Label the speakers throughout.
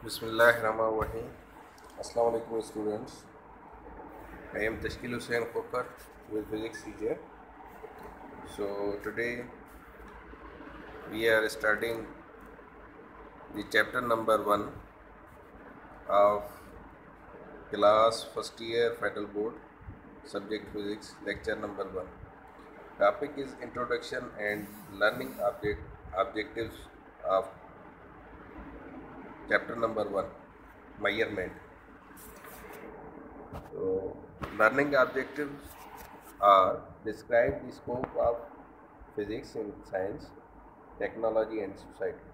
Speaker 1: Bismillahirrahmanirrahim. Assalamu alaikum students. I am Tashkil Hussain Khokar, with physics teacher. So today we are starting the chapter number 1 of class first year final board, subject physics, lecture number 1. Topic is introduction and learning objectives of chapter number 1, measurement. So, learning objectives are describe the scope of physics in science, technology, and society.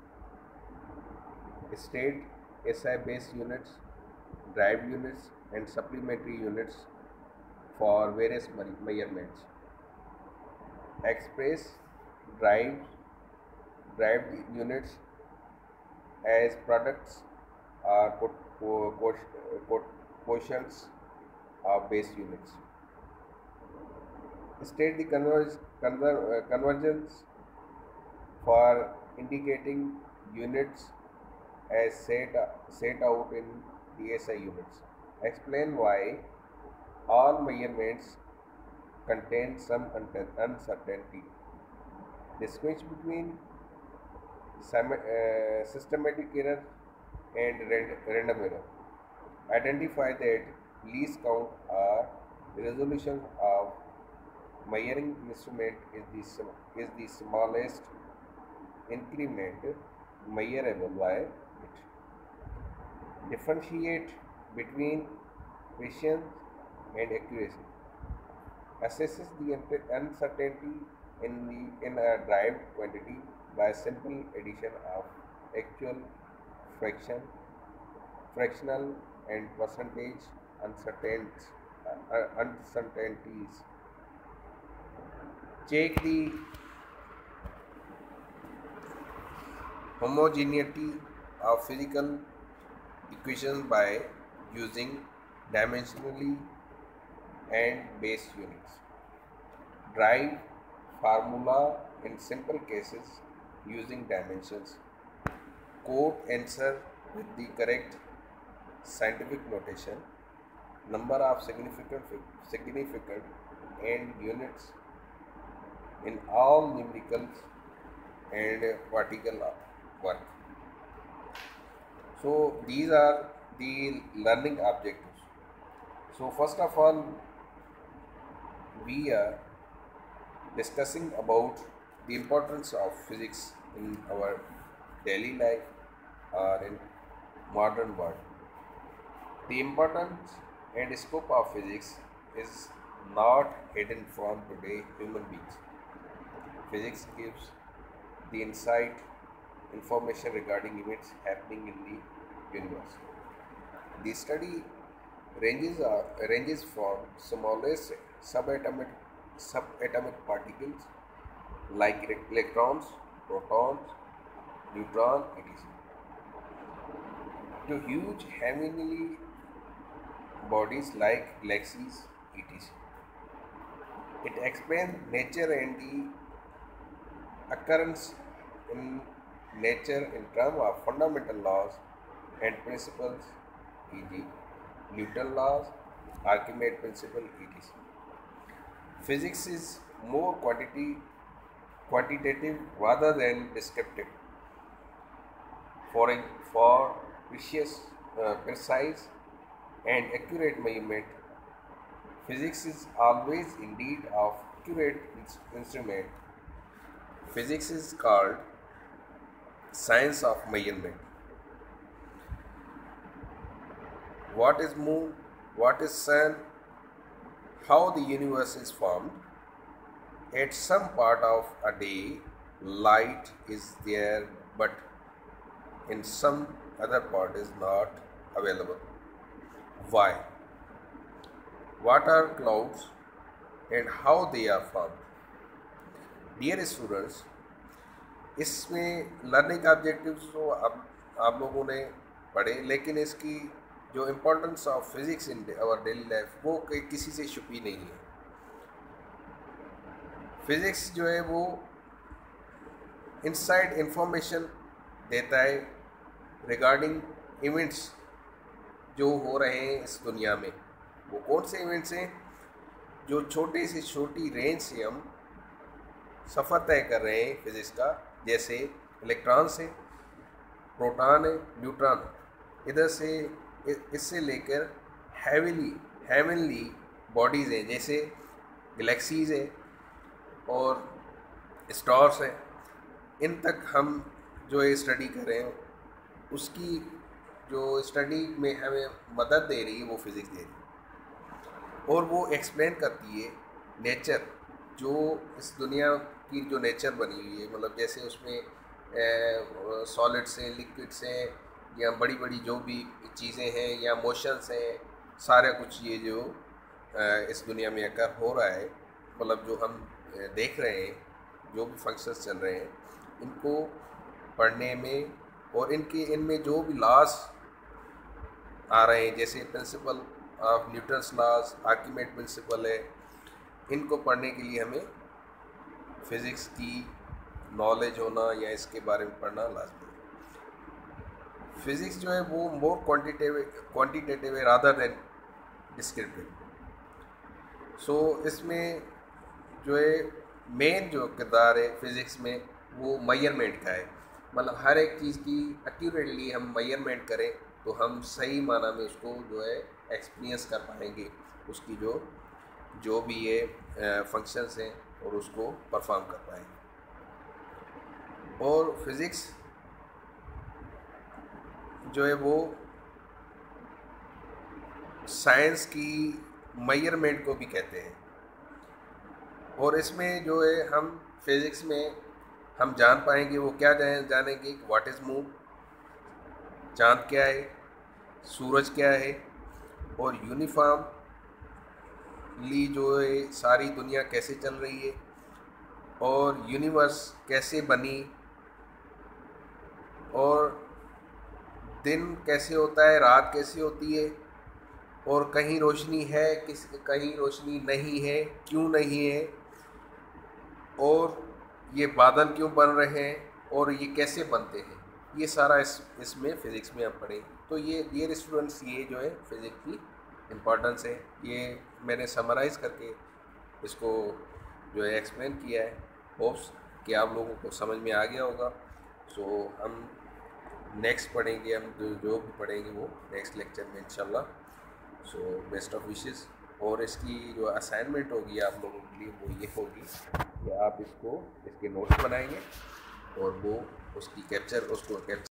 Speaker 1: State SI based units, drive units, and supplementary units for various measurements. Express drive drive units as products or quotients of base units. State the convergence for indicating units as set out in the SI units. Explain why all measurements contain some uncertainty. Distinguish between systematic error and random error. Identify that least count or resolution of measuring instrument is the smallest increment measurable by it. Differentiate between precision and accuracy. Assesses the uncertainty in a derived quantity by simple addition of actual fractional and percentage uncertainties. Check the homogeneity of physical equations by using dimensionally and base units. Drive formula in simple cases using dimensions. Quote answer with the correct scientific notation. Number of significant and units in all numericals and particle work. So these are the learning objectives. So first of all, we are discussing about the importance of physics in our daily life or in modern world. The importance and scope of physics is not hidden from today human beings. Physics gives the insight, information regarding events happening in the universe. The study ranges from smallest subatomic particles like electrons, protons, neutrons, etc., to huge heavenly bodies like galaxies, etc. It explains nature and the occurrence in nature in terms of fundamental laws and principles, e.g., Newton laws, Archimedes principle, etc. Physics is more quantitative rather than descriptive. For precise and accurate measurement, physics is always in need of accurate instrument. Physics is called science of measurement. What is moon? What is sun? How the universe is formed? At some part of a day, light is there, but in some other part is not available. Why? What are clouds and how they are formed? Dear students, इसमें learning objectives तो अब आप लोगों ने पढ़े, लेकिन इसकी जो importance of physics in our daily life वो किसी से छुपी नहीं है. फिज़िक्स जो है वो इनसाइड इंफॉर्मेशन देता है regarding इवेंट्स जो हो रहे हैं इस दुनिया में, वो कौन से इवेंट्स हैं जो छोटी से छोटी रेंज से हम सफ़र तय कर रहे हैं फिज़िक्स का, जैसे इलेक्ट्रॉन से, प्रोटॉन है, न्यूट्रॉन है, इधर से इससे लेकर हेवनली बॉडीज़ हैं जैसे गैलेक्सीज़ है और स्टार्स हैं, इन तक हम जो ये स्टडी कर रहे हैं उसकी जो स्टडी में हमें मदद दे रही है वो फिज़िक्स दे रही है। और वो एक्सप्लेन करती है नेचर, जो इस दुनिया की जो नेचर बनी हुई है, मतलब जैसे उसमें सॉलिड्स हैं, लिक्विड्स हैं, या बड़ी बड़ी जो भी चीज़ें हैं या मोशंस हैं, सारा कुछ ये जो इस दुनिया में अकर हो रहा है, मतलब जो हम देख रहे हैं, जो भी फंक्शंस चल रहे हैं, इनको पढ़ने में और इनमें जो भी लॉस आ रहे हैं, जैसे principle of Newton's laws, Archimedes principle है, इनको पढ़ने के लिए हमें फिज़िक्स की नॉलेज होना या इसके बारे में पढ़ना लाजमी है। फिज़िक्स जो है वो मोर क्वांटिटेटिव है रादर देन डिस्क्रिप्टिव। सो इसमें जो है मेन जो किरदार है फिज़िक्स में वो मेजरमेंट का है, मतलब हर एक चीज़ की एक्यूरेटली हम मेजरमेंट करें तो हम सही माना में उसको जो है एक्सपीरियंस कर पाएंगे, उसकी जो भी ये फंक्शंस हैं और उसको परफॉर्म कर पाएंगे। और फिज़िक्स जो है वो साइंस की मेजरमेंट को भी कहते हैं। और इसमें जो है हम फिज़िक्स में हम जान पाएंगे, वो क्या जानेंगे, व्हाट इज़ मून, चाँद क्या है, सूरज क्या है, और यूनिफॉर्मली जो है सारी दुनिया कैसे चल रही है, और यूनिवर्स कैसे बनी, और दिन कैसे होता है, रात कैसे होती है, और कहीं रोशनी है कहीं रोशनी नहीं है, क्यों नहीं है, और ये बादल क्यों बन रहे हैं, और ये कैसे बनते हैं, ये सारा इसमें फ़िज़िक्स में हम पढ़ेंगे। तो ये डियर स्टूडेंट्स, ये जो है फ़िज़िक्स की इम्पोर्टेंस है, ये मैंने समराइज़ करके इसको जो है एक्सप्लेन किया है। होप्स कि आप लोगों को समझ में आ गया होगा। सो हम नेक्स्ट पढ़ेंगे, हम जो भी पढ़ेंगे वो नेक्स्ट लेक्चर में इंशाल्लाह। So best of wishes. और इसकी जो असाइनमेंट होगी आप लोगों के लिए वो ये होगी कि आप इसके नोट्स बनाएंगे और वो उसको कैप्चर